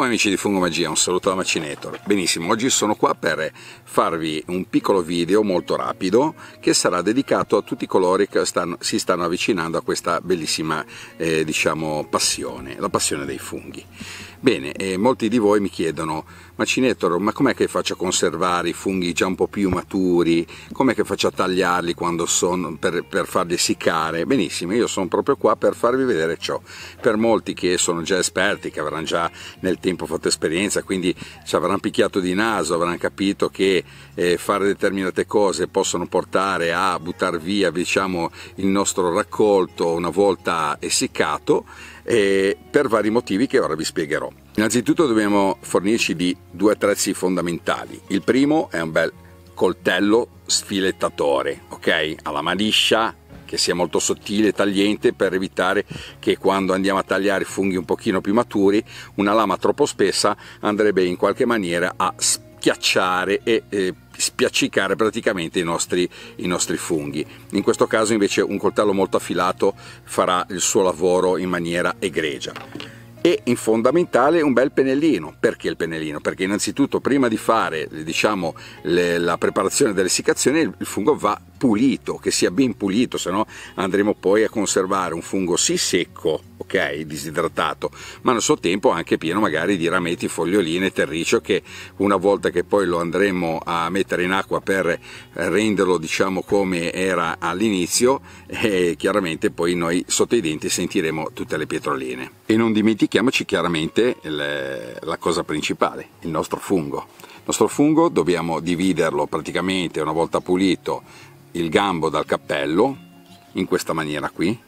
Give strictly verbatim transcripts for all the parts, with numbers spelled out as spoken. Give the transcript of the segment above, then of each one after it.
amici di Fungomagia, un saluto da Macinator. Benissimo, oggi sono qua per farvi un piccolo video molto rapido che sarà dedicato a tutti coloro che stanno, si stanno avvicinando a questa bellissima eh, diciamo passione, la passione dei funghi. Bene, eh, molti di voi mi chiedono: Macinator, ma com'è che faccio a conservare i funghi già un po' più maturi? Com'è che faccio a tagliarli quando sono per, per farli essiccare? Benissimo, io sono proprio qua per farvi vedere ciò. Per molti che sono già esperti, che avranno già nel tempo fatto esperienza, quindi ci avranno picchiato di naso, avranno capito che eh, fare determinate cose possono portare a buttare via, diciamo, il nostro raccolto una volta essiccato, eh, per vari motivi che ora vi spiegherò. Innanzitutto dobbiamo fornirci di due attrezzi fondamentali. Il primo è un bel coltello sfilettatore, ok? A lama liscia, che sia molto sottile e tagliente, per evitare che quando andiamo a tagliare funghi un pochino più maturi, una lama troppo spessa andrebbe in qualche maniera a schiacciare e eh, spiaccicare praticamente i nostri, i nostri funghi. In questo caso invece un coltello molto affilato farà il suo lavoro in maniera egregia. E in fondamentale un bel pennellino. Perché il pennellino? Perché innanzitutto prima di fare, diciamo, le, la preparazione dell'essiccazione, il fungo va pulito, che sia ben pulito, se no andremo poi a conservare un fungo sì secco, ok, disidratato, ma nel suo tempo anche pieno magari di rameti, foglioline, terriccio, che una volta che poi lo andremo a mettere in acqua per renderlo, diciamo, come era all'inizio, e chiaramente poi noi sotto i denti sentiremo tutte le pietroline. E non dimentichiamoci chiaramente le, la cosa principale, il nostro fungo. Il nostro fungo dobbiamo dividerlo praticamente, una volta pulito, il gambo dal cappello, in questa maniera qui.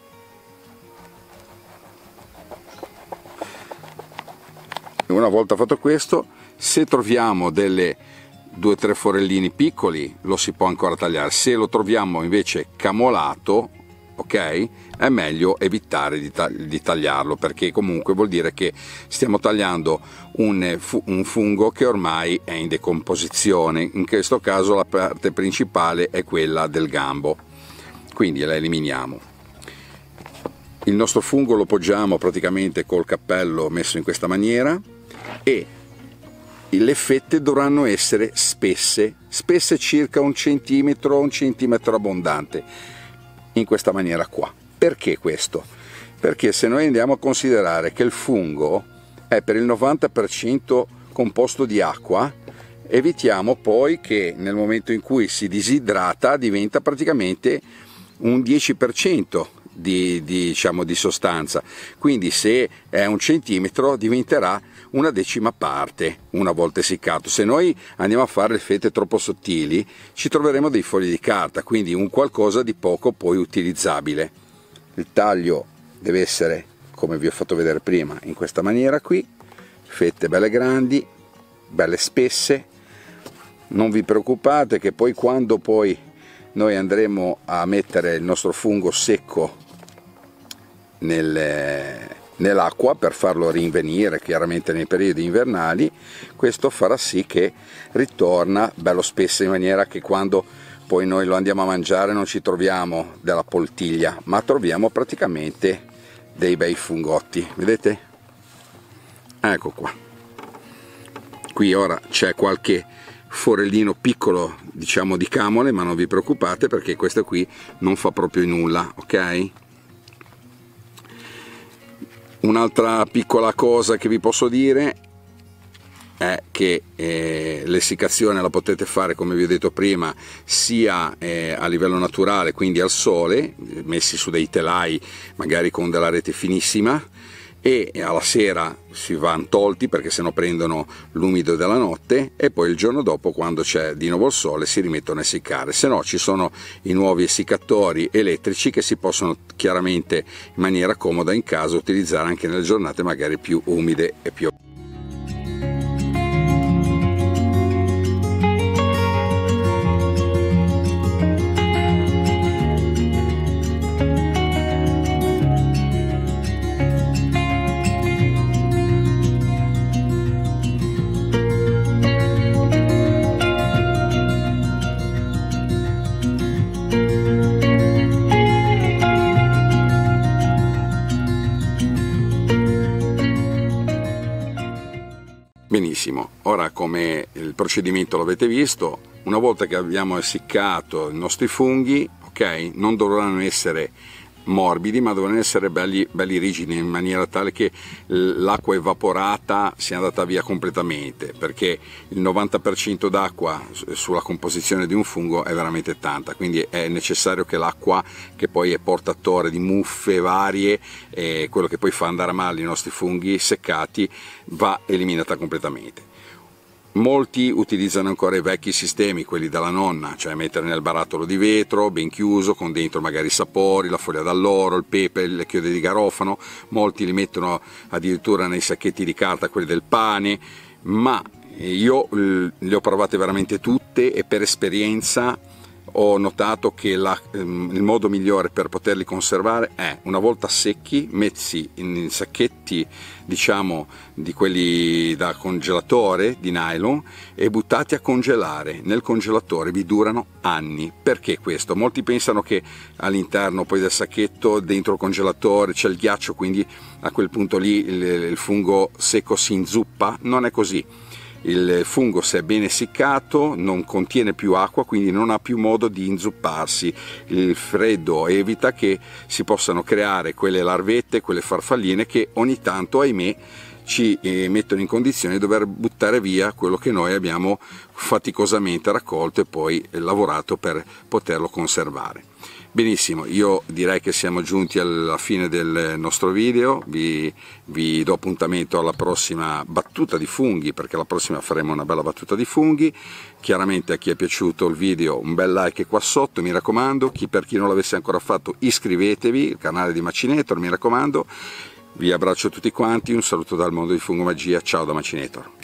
E una volta fatto questo, se troviamo delle due o tre forellini piccoli lo si può ancora tagliare. Se lo troviamo invece camolato, ok, è meglio evitare di, tag di tagliarlo, perché comunque vuol dire che stiamo tagliando un, un fungo che ormai è in decomposizione. In questo caso la parte principale è quella del gambo, quindi la eliminiamo. Il nostro fungo lo poggiamo praticamente col cappello messo in questa maniera, e le fette dovranno essere spesse, spesse circa un centimetro, un centimetro abbondante, in questa maniera qua. Perché questo? Perché se noi andiamo a considerare che il fungo è per il novanta per cento composto di acqua, evitiamo poi che nel momento in cui si disidrata diventa praticamente un dieci per cento di, di, diciamo, di sostanza. Quindi se è un centimetro diventerà una decima parte una volta essiccato. Se noi andiamo a fare le fette troppo sottili ci troveremo dei fogli di carta, quindi un qualcosa di poco poi utilizzabile. Il taglio deve essere, come vi ho fatto vedere prima, in questa maniera qui, fette belle grandi, belle spesse. Non vi preoccupate che poi quando poi noi andremo a mettere il nostro fungo secco nel nell'acqua per farlo rinvenire chiaramente nei periodi invernali, questo farà sì che ritorna bello spesso, in maniera che quando poi noi lo andiamo a mangiare non ci troviamo della poltiglia, ma troviamo praticamente dei bei fungotti. Vedete? Ecco qua. Qui ora c'è qualche forellino piccolo, diciamo, di camole, ma non vi preoccupate perché questo qui non fa proprio nulla, ok? Un'altra piccola cosa che vi posso dire è che eh, l'essiccazione la potete fare, come vi ho detto prima, sia eh, a livello naturale, quindi al sole, messi su dei telai magari con della rete finissima, e alla sera si vanno tolti perché sennò prendono l'umido della notte, e poi il giorno dopo, quando c'è di nuovo il sole, si rimettono a essiccare. Se no ci sono i nuovi essiccatori elettrici che si possono chiaramente in maniera comoda in casa utilizzare anche nelle giornate magari più umide e più Benissimo, ora come il procedimento l'avete visto, una volta che abbiamo essiccato i nostri funghi, ok, non dovranno essere morbidi ma dovranno essere belli, belli rigidi, in maniera tale che l'acqua evaporata sia andata via completamente, perché il novanta per cento d'acqua sulla composizione di un fungo è veramente tanta, quindi è necessario che l'acqua, che poi è portatore di muffe varie, eh, quello che poi fa andare a male i nostri funghi seccati, va eliminata completamente. Molti utilizzano ancora i vecchi sistemi, quelli della nonna, cioè mettere nel barattolo di vetro ben chiuso con dentro magari i sapori, la foglia d'alloro, il pepe, le chiodi di garofano. Molti li mettono addirittura nei sacchetti di carta, quelli del pane, ma io le ho provate veramente tutte e per esperienza ho notato che la, il modo migliore per poterli conservare è, una volta secchi, messi in sacchetti, diciamo, di quelli da congelatore di nylon e buttati a congelare nel congelatore. Vi durano anni. Perché questo? Molti pensano che all'interno poi del sacchetto, dentro il congelatore, c'è il ghiaccio, quindi a quel punto lì il, il fungo secco si inzuppa. Non è così. Il fungo, se è ben essiccato, non contiene più acqua, quindi non ha più modo di inzupparsi. Il freddo evita che si possano creare quelle larvette, quelle farfalline che ogni tanto, ahimè, ci mettono in condizione di dover buttare via quello che noi abbiamo faticosamente raccolto e poi lavorato per poterlo conservare. Benissimo, io direi che siamo giunti alla fine del nostro video. Vi, vi do appuntamento alla prossima battuta di funghi, perché la prossima faremo una bella battuta di funghi. Chiaramente, a chi è piaciuto il video, un bel like qua sotto, mi raccomando. Chi, per chi non l'avesse ancora fatto, iscrivetevi al canale di Macinator, mi raccomando. Vi abbraccio tutti quanti, un saluto dal mondo di Fungomagia, ciao da Macinator.